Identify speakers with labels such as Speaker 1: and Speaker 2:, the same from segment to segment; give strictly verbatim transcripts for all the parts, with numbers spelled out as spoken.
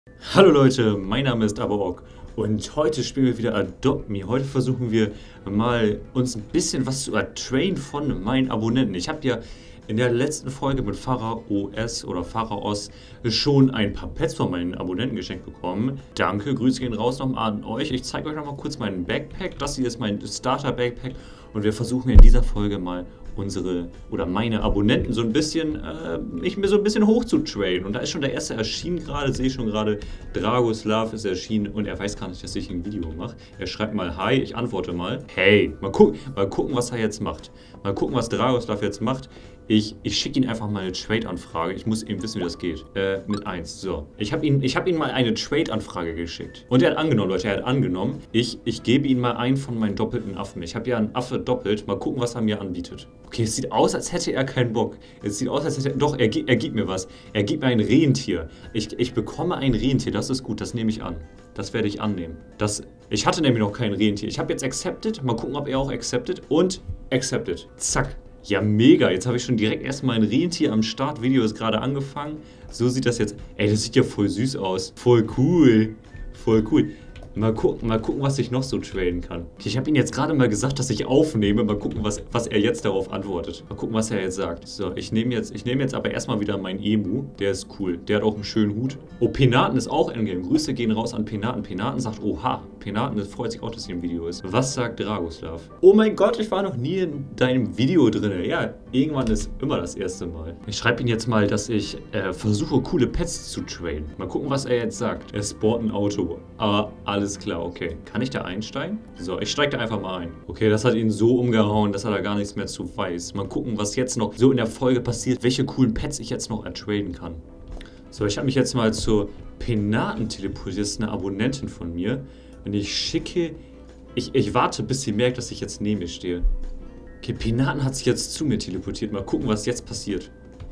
Speaker 1: Hallo Leute, mein Name ist Abaok und heute spielen wir wieder Adopt Me. Heute versuchen wir mal uns ein bisschen was zu ertrainen von meinen Abonnenten. Ich habe ja in der letzten Folge mit Pharaos oder Pharaos schon ein paar Pets von meinen Abonnenten geschenkt bekommen. Danke, Grüße gehen raus nochmal an euch. Ich zeige euch nochmal kurz meinen Backpack. Das hier ist mein Starter-Backpack und wir versuchen in dieser Folge mal unsere oder meine Abonnenten so ein bisschen, äh, mich mir so ein bisschen hoch zu traden. Und da ist schon der erste erschienen gerade, sehe ich schon gerade, Dragoslav ist erschienen und er weiß gar nicht, dass ich ein Video mache. Er schreibt mal Hi, ich antworte mal. Hey, mal, guck, mal gucken, was er jetzt macht. Mal gucken, was Dragoslav jetzt macht. Ich, ich schicke ihn einfach mal eine Trade-Anfrage. Ich muss eben wissen, wie das geht. Äh, mit eins. So. Ich habe ihn, ich hab ihn mal eine Trade-Anfrage geschickt. Und er hat angenommen, Leute. Er hat angenommen. Ich, ich gebe ihm mal einen von meinen doppelten Affen. Ich habe ja einen Affe doppelt. Mal gucken, was er mir anbietet. Okay, es sieht aus, als hätte er keinen Bock. Es sieht aus, als hätte er... Doch, er, er gibt mir was. Er gibt mir ein Rentier. Ich, ich bekomme ein Rentier. Das ist gut. Das nehme ich an. Das werde ich annehmen. Das, ich hatte nämlich noch kein Rentier. Ich habe jetzt accepted. Mal gucken, ob er auch accepted. Und accepted. Zack. Ja, mega. Jetzt habe ich schon direkt erstmal ein Rentier am Start. Video ist gerade angefangen. So sieht das jetzt. Ey, das sieht ja voll süß aus. Voll cool. Voll cool. Mal gucken, mal gucken, was ich noch so traden kann. Ich habe ihm jetzt gerade mal gesagt, dass ich aufnehme. Mal gucken, was, was er jetzt darauf antwortet. Mal gucken, was er jetzt sagt. So, ich nehme jetzt, ich nehme jetzt aber erstmal wieder meinen Emu. Der ist cool. Der hat auch einen schönen Hut. Oh, Penaten ist auch Endgame. Grüße gehen raus an Penaten. Penaten sagt, oha. Penaten freut sich auch, dass hier im Video ist. Was sagt Dragoslav? Oh mein Gott, ich war noch nie in deinem Video drin. Ja, irgendwann ist immer das erste Mal. Ich schreibe ihm jetzt mal, dass ich äh, versuche, coole Pets zu traden. Mal gucken, was er jetzt sagt. Er spawnt ein Auto. Aber alles klar, okay. Kann ich da einsteigen? So, ich steige da einfach mal ein. Okay, das hat ihn so umgehauen, dass er da gar nichts mehr zu weiß. Mal gucken, was jetzt noch so in der Folge passiert. Welche coolen Pets ich jetzt noch ertraden kann. So, ich habe mich jetzt mal zur Penaten teleportiert. Das ist eine Abonnentin von mir. Und ich schicke... Ich, ich warte, bis sie merkt, dass ich jetzt neben mir stehe. Okay, Penaten hat sich jetzt zu mir teleportiert. Mal gucken, was jetzt passiert.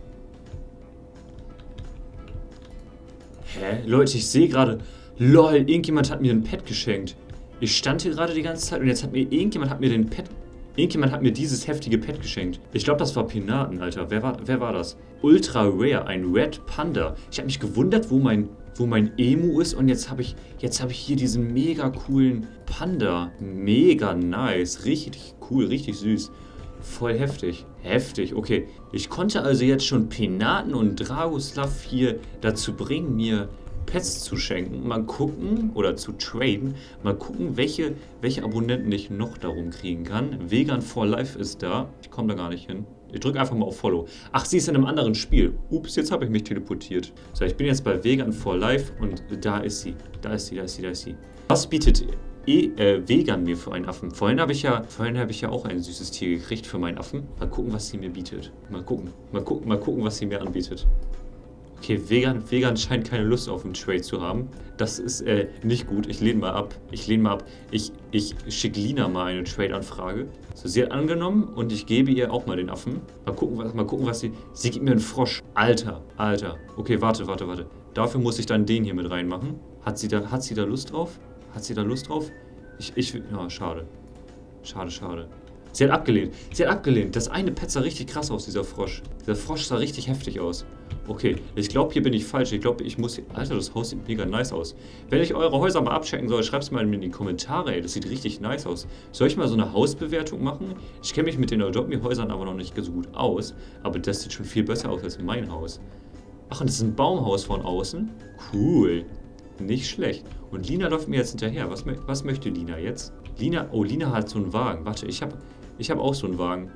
Speaker 1: Hä? Leute, ich sehe gerade... LOL, irgendjemand hat mir ein Pet geschenkt. Ich stand hier gerade die ganze Zeit und jetzt hat mir... Irgendjemand hat mir den Pet... Irgendjemand hat mir dieses heftige Pet geschenkt. Ich glaube, das war Penaten, Alter. Wer war, wer war das? Ultra Rare, ein Red Panda. Ich habe mich gewundert, wo mein... wo mein Emu ist und jetzt habe ich jetzt habe ich hier diesen mega coolen Panda. Mega nice, richtig cool, richtig süß. Voll heftig. Heftig, okay. Ich konnte also jetzt schon Penaten und Dragoslav hier dazu bringen, mir Pets zu schenken. Mal gucken, oder zu traden, mal gucken, welche, welche Abonnenten ich noch darum kriegen kann. Vegan for Life ist da. Ich komme da gar nicht hin. Ich drücke einfach mal auf Follow. Ach, sie ist in einem anderen Spiel. Ups, jetzt habe ich mich teleportiert. So, ich bin jetzt bei Vegan for Life und da ist sie. Da ist sie, da ist sie, da ist sie. Was bietet e äh, Vegan mir für einen Affen? Vorhin habe ich ja, vorhin habe ich ja auch ein süßes Tier gekriegt für meinen Affen. Mal gucken, was sie mir bietet. Mal gucken, mal gucken, mal gucken, was sie mir anbietet. Okay, Vegan, Vegan scheint keine Lust auf einen Trade zu haben. Das ist äh, nicht gut. Ich lehne mal ab. Ich lehne mal ab. Ich, ich schicke Lina mal eine Trade-Anfrage. So, sie hat angenommen und ich gebe ihr auch mal den Affen. Mal gucken, was, mal gucken, was sie... Sie gibt mir einen Frosch. Alter, Alter. Okay, warte, warte, warte. Dafür muss ich dann den hier mit reinmachen. Hat sie da, hat sie da Lust drauf? Hat sie da Lust drauf? Ich, ich... Ja, schade. Schade, schade. Sie hat abgelehnt. Sie hat abgelehnt. Das eine Pet sah richtig krass aus, dieser Frosch. Dieser Frosch sah richtig heftig aus. Okay, ich glaube, hier bin ich falsch. Ich glaube, ich muss... Hier, Alter, das Haus sieht mega nice aus. Wenn ich eure Häuser mal abchecken soll, schreibt es mal in die Kommentare, ey. Das sieht richtig nice aus. Soll ich mal so eine Hausbewertung machen? Ich kenne mich mit den Adopt Me Häusern aber noch nicht so gut aus. Aber das sieht schon viel besser aus als mein Haus. Ach, und das ist ein Baumhaus von außen? Cool. Nicht schlecht. Und Lina läuft mir jetzt hinterher. Was, was möchte Lina jetzt? Lina... Oh, Lina hat so einen Wagen. Warte, ich habe ich hab auch so einen Wagen.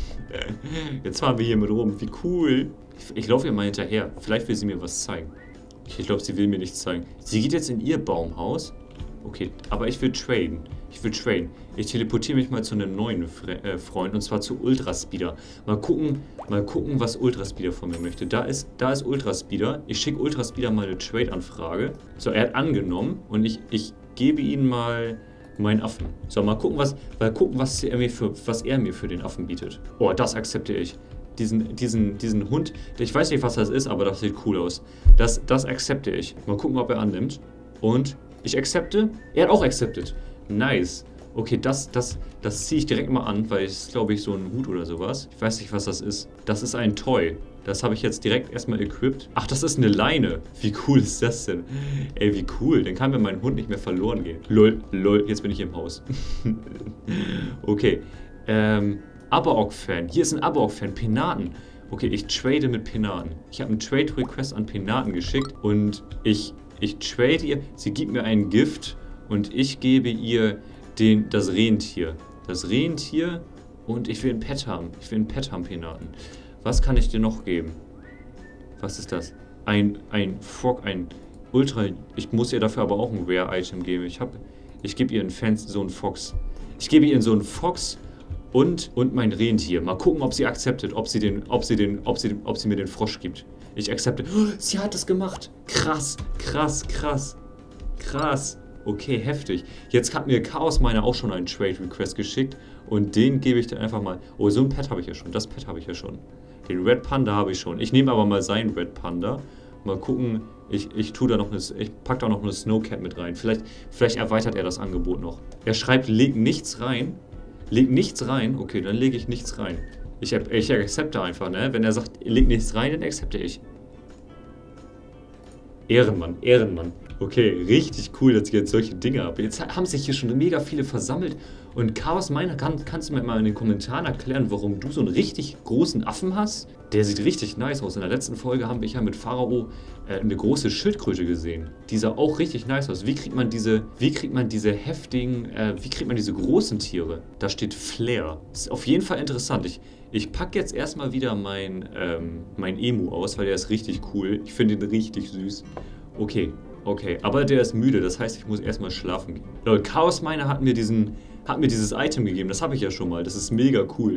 Speaker 1: Jetzt fahren wir hier mit rum. Wie cool. Ich, ich laufe ihr mal hinterher. Vielleicht will sie mir was zeigen. Ich glaube, sie will mir nichts zeigen. Sie geht jetzt in ihr Baumhaus. Okay, aber ich will traden. Ich will traden. Ich teleportiere mich mal zu einem neuen Fre äh, Freund. Und zwar zu Ultraspeeder. Mal gucken, mal gucken, was Ultraspeeder von mir möchte. Da ist, da ist Ultraspeeder. Ich schicke Ultraspeeder mal eine Trade-Anfrage. So, er hat angenommen. Und ich, ich gebe ihm mal... meinen Affen. So, mal gucken, was, mal gucken, was er mir für, was er mir für den Affen bietet. Oh, das akzeptiere ich. Diesen, diesen, diesen Hund, ich weiß nicht, was das ist, aber das sieht cool aus. Das, das akzeptiere ich. Mal gucken, ob er annimmt. Und ich akzepte. Er hat auch accepted. Nice. Okay, das, das, das ziehe ich direkt mal an, weil es ist, glaube ich, so ein Hut oder sowas. Ich weiß nicht, was das ist. Das ist ein Toy. Das habe ich jetzt direkt erstmal equipped. Ach, das ist eine Leine. Wie cool ist das denn? Ey, wie cool. Dann kann mir mein Hund nicht mehr verloren gehen. Lol, lol, jetzt bin ich im Haus. Okay. Ähm, Aborok-Fan. Hier ist ein Aborok-Fan. Penaten. Okay, ich trade mit Penaten. Ich habe einen Trade-Request an Penaten geschickt und ich, ich trade ihr. Sie gibt mir ein Gift und ich gebe ihr den, das Rentier. Das Rentier und ich will ein Pet haben. Ich will ein Pet haben, Penaten. Was kann ich dir noch geben? Was ist das? Ein, ein Frog, ein Ultra... Ich muss ihr dafür aber auch ein Rare-Item geben. Ich habe... Ich gebe ihr einen Fans, so einen Fox. Ich gebe ihr so einen Fox und, und mein Rentier. Mal gucken, ob sie akzeptiert, ob sie den, ob sie den, ob sie, ob sie mir den Frosch gibt. Ich akzepte. Oh, sie hat es gemacht. Krass, krass, krass, krass. Okay, heftig. Jetzt hat mir Chaos Miner auch schon einen Trade Request geschickt und den gebe ich dann einfach mal. Oh, so ein Pet habe ich ja schon. Das Pet habe ich ja schon. Den Red Panda habe ich schon. Ich nehme aber mal seinen Red Panda. Mal gucken. Ich, ich tue da noch eine, ich packe da noch eine Snowcat mit rein. Vielleicht, vielleicht erweitert er das Angebot noch. Er schreibt, leg nichts rein. Leg nichts rein. Okay, dann lege ich nichts rein. Ich, ich akzepte einfach, ne? Wenn er sagt, leg nichts rein, dann akzepte ich. Ehrenmann, Ehrenmann. Okay, richtig cool, dass ich jetzt solche Dinge habe. Jetzt haben sich hier schon mega viele versammelt. Und Chaos Miner, kann, kannst du mir mal in den Kommentaren erklären, warum du so einen richtig großen Affen hast? Der sieht richtig nice aus. In der letzten Folge haben wir ja mit Pharao äh, eine große Schildkröte gesehen. Die sah auch richtig nice aus. Wie kriegt man diese, wie kriegt man diese heftigen, äh, wie kriegt man diese großen Tiere? Da steht Flair. Ist auf jeden Fall interessant. Ich, ich packe jetzt erstmal wieder mein, ähm, mein Emu aus, weil der ist richtig cool. Ich finde ihn richtig süß. Okay. Okay, aber der ist müde, das heißt, ich muss erstmal schlafen gehen. Leute, Chaos Miner hat mir diesen, hat mir dieses Item gegeben, das habe ich ja schon mal, das ist mega cool.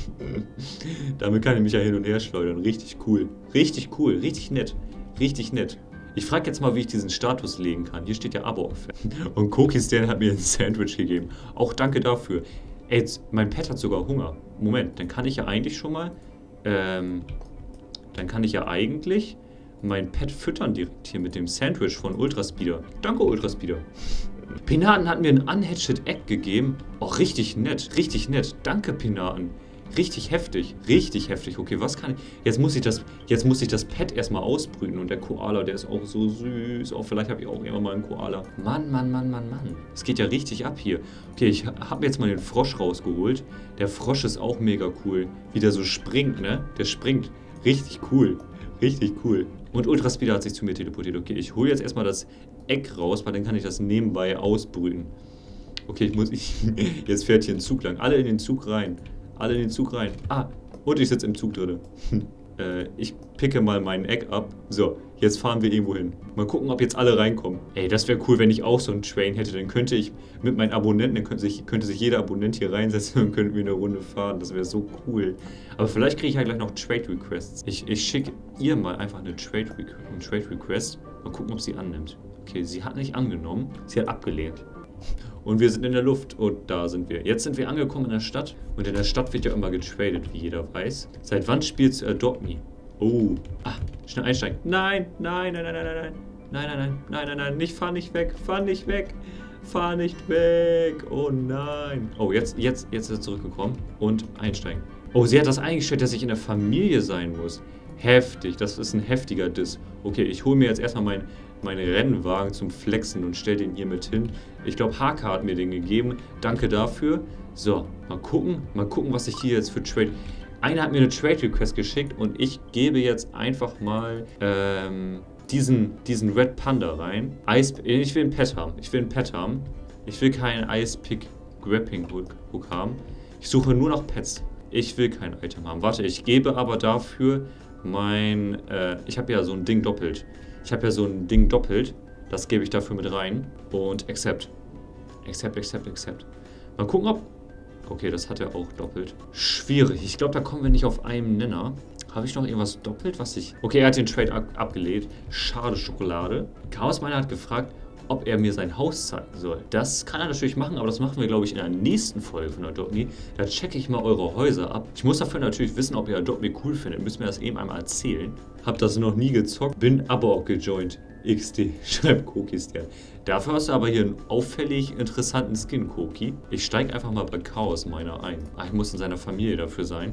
Speaker 1: Damit kann ich mich ja hin und her schleudern, richtig cool. Richtig cool, richtig nett, richtig nett. Ich frage jetzt mal, wie ich diesen Status legen kann. Hier steht ja Abo. Und Cookie-Stan hat mir ein Sandwich gegeben. Auch danke dafür. Ey, jetzt, mein Pet hat sogar Hunger. Moment, dann kann ich ja eigentlich schon mal, ähm, dann kann ich ja eigentlich mein Pet füttern direkt hier mit dem Sandwich von Ultraspeeder. Danke, Ultraspeeder. Penaten hat mir ein Unhatched Egg gegeben. Oh, richtig nett, richtig nett. Danke, Penaten. Richtig heftig, richtig heftig. Okay, was kann ich... Jetzt muss ich das, jetzt muss ich das Pet erstmal ausbrüten. Und der Koala, der ist auch so süß. Auch vielleicht habe ich auch irgendwann mal einen Koala. Mann, Mann, Mann, Mann, Mann. Es geht ja richtig ab hier. Okay, ich habe jetzt mal den Frosch rausgeholt. Der Frosch ist auch mega cool. Wie der so springt, ne? Der springt. Richtig cool. Richtig cool. Und Ultraspeeder hat sich zu mir teleportiert. Okay, ich hole jetzt erstmal das Egg raus, weil dann kann ich das nebenbei ausbrüten. Okay, ich muss... Ich, jetzt fährt hier ein Zug lang. Alle in den Zug rein. Alle in den Zug rein. Ah, und ich sitze im Zug drin. äh, ich picke mal meinen Egg ab. So, jetzt fahren wir irgendwo hin. Mal gucken, ob jetzt alle reinkommen. Ey, das wäre cool, wenn ich auch so einen Train hätte. Dann könnte ich mit meinen Abonnenten, dann könnte sich, könnte sich jeder Abonnent hier reinsetzen und könnten wir eine Runde fahren. Das wäre so cool. Aber vielleicht kriege ich ja gleich noch Trade Requests. Ich, ich schicke ihr mal einfach eine Trade, einen Trade Request. Mal gucken, ob sie annimmt. Okay, sie hat nicht angenommen. Sie hat abgelehnt. Und wir sind in der Luft und da sind wir. Jetzt sind wir angekommen in der Stadt und in der Stadt wird ja immer getradet, wie jeder weiß. Seit wann spielst du Adopt Me? Oh, ah, schnell einsteigen. Nein, nein, nein, nein, nein, nein, nein, nein, nein, nein, nein, nein, nicht, fahr nicht weg, fahr nicht weg, fahr nicht weg, oh nein. Oh, jetzt, jetzt, jetzt ist er zurückgekommen und einsteigen. Oh, sie hat das eingestellt, dass ich in der Familie sein muss. Heftig, das ist ein heftiger Diss. Okay, ich hole mir jetzt erstmal mein, meinen Rennwagen zum Flexen und stelle den hier mit hin. Ich glaube, H K hat mir den gegeben. Danke dafür. So, mal gucken, mal gucken, was ich hier jetzt für Trade... Einer hat mir eine Trade Request geschickt und ich gebe jetzt einfach mal ähm, diesen, diesen Red Panda rein. Ice, ich will ein Pet haben. Ich will ein Pet haben. Ich will keinen Ice Pick Grappling Hook, Hook haben. Ich suche nur noch Pets. Ich will kein Item haben. Warte, ich gebe aber dafür mein... Äh, ich habe ja so ein Ding doppelt. Ich habe ja so ein Ding doppelt. Das gebe ich dafür mit rein. Und accept. Accept, accept, accept. Mal gucken, ob... Okay, das hat er auch doppelt. Schwierig. Ich glaube, da kommen wir nicht auf einen Nenner. Habe ich noch irgendwas doppelt, was ich... Okay, er hat den Trade ab abgelehnt. Schade Schokolade. Chaos Miner hat gefragt, ob er mir sein Haus zeigen soll. Das kann er natürlich machen, aber das machen wir, glaube ich, in der nächsten Folge von Adopt Me. Da checke ich mal eure Häuser ab. Ich muss dafür natürlich wissen, ob ihr Adopt Me cool findet. Müsst mir das eben einmal erzählen. Hab das noch nie gezockt. Bin aber auch gejoint. X D, schreibt Cookie-Stan. Dafür hast du aber hier einen auffällig interessanten Skin, Cookie. Ich steige einfach mal bei Chaos Miner ein. Ah, ich muss in seiner Familie dafür sein.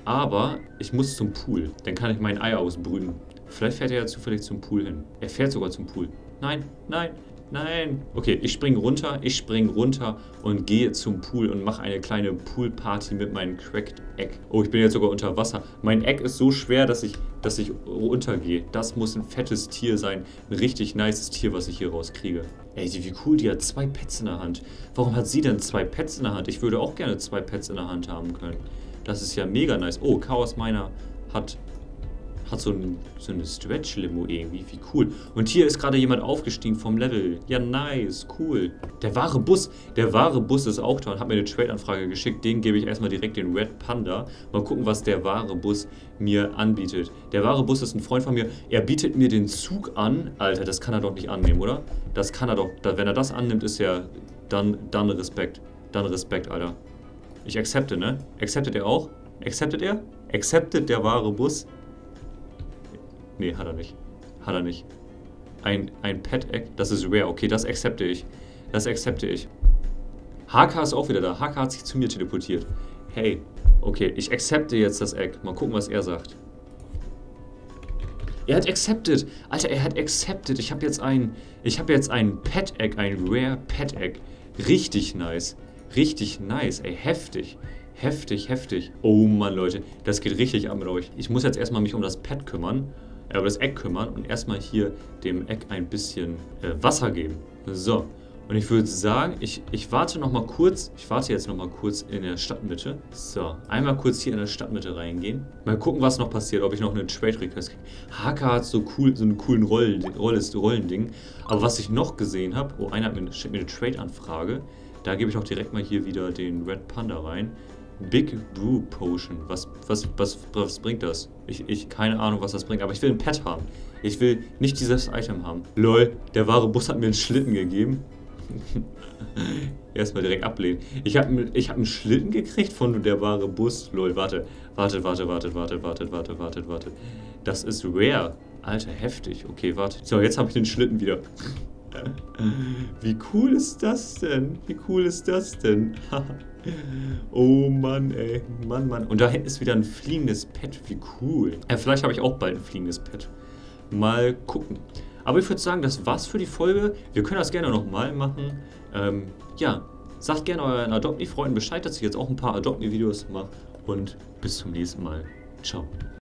Speaker 1: Aber ich muss zum Pool. Dann kann ich mein Ei ausbrüten. Vielleicht fährt er ja zufällig zum Pool hin. Er fährt sogar zum Pool. Nein, nein, nein. Okay, ich springe runter, ich springe runter und gehe zum Pool und mache eine kleine Poolparty mit meinem Cracked Egg. Oh, ich bin jetzt sogar unter Wasser. Mein Egg ist so schwer, dass ich, dass ich runtergehe. Das muss ein fettes Tier sein. Ein richtig nices Tier, was ich hier rauskriege. Ey, wie cool, die hat zwei Pets in der Hand. Warum hat sie denn zwei Pets in der Hand? Ich würde auch gerne zwei Pets in der Hand haben können. Das ist ja mega nice. Oh, Chaos Miner hat... Hat so, ein, so eine Stretch-Limo irgendwie. Wie cool. Und hier ist gerade jemand aufgestiegen vom Level. Ja, nice. Cool. Der wahre Bus. Der wahre Bus ist auch da und hat mir eine Trade-Anfrage geschickt. Den gebe ich erstmal direkt den Red Panda. Mal gucken, was der wahre Bus mir anbietet. Der wahre Bus ist ein Freund von mir. Er bietet mir den Zug an. Alter, das kann er doch nicht annehmen, oder? Das kann er doch. Wenn er das annimmt, ist ja dann, dann Respekt. Dann Respekt, Alter. Ich accepte, ne? Acceptet er auch? Acceptet er? Acceptet der wahre Bus? Nee, hat er nicht. Hat er nicht. Ein, ein Pet-Egg, das ist rare. Okay, das accepte ich. Das accepte ich. H K ist auch wieder da. H K hat sich zu mir teleportiert. Hey, okay, ich accepte jetzt das Egg. Mal gucken, was er sagt. Er hat accepted. Alter, er hat accepted. Ich habe jetzt ein, ich habe jetzt ein Pet-Egg, ein rare Pet-Egg. Richtig nice. Richtig nice, ey, heftig. Heftig, heftig. Oh Mann, Leute, das geht richtig ab mit euch. Ich muss jetzt erstmal mich um das Pet kümmern. Aber das Egg kümmern und erstmal hier dem Egg ein bisschen äh, Wasser geben. So, und ich würde sagen, ich, ich warte noch mal kurz, ich warte jetzt noch mal kurz in der Stadtmitte. So, einmal kurz hier in der Stadtmitte reingehen. Mal gucken, was noch passiert, ob ich noch einen Trade Request kriege. H K hat so cool, so einen coolen Rollen, Rolles, Rollending. Aber was ich noch gesehen habe, oh, einer hat mir, stellt mir eine Trade-Anfrage. Da gebe ich auch direkt mal hier wieder den Red Panda rein. Big Brew Potion. Was, was, was, was bringt das? Ich, ich, keine Ahnung, was das bringt. Aber ich will ein Pet haben. Ich will nicht dieses Item haben. Lol, der wahre Bus hat mir einen Schlitten gegeben. Erstmal direkt ablehnen. Ich habe ich hab einen Schlitten gekriegt von der wahre Bus. Lol, warte. Warte, warte, warte, warte, warte, warte, warte, warte. Das ist rare. Alter, heftig. Okay, warte. So, jetzt habe ich den Schlitten wieder. Wie cool ist das denn? Wie cool ist das denn? Oh Mann, ey. Mann, Mann. Und da hinten ist wieder ein fliegendes Pet. Wie cool. Ja, vielleicht habe ich auch bald ein fliegendes Pet. Mal gucken. Aber ich würde sagen, das war's für die Folge. Wir können das gerne nochmal machen. Ähm, ja, sagt gerne euren Adopt Me-Freunden Bescheid, dass ich jetzt auch ein paar Adopt Me-Videos mache. Und bis zum nächsten Mal. Ciao.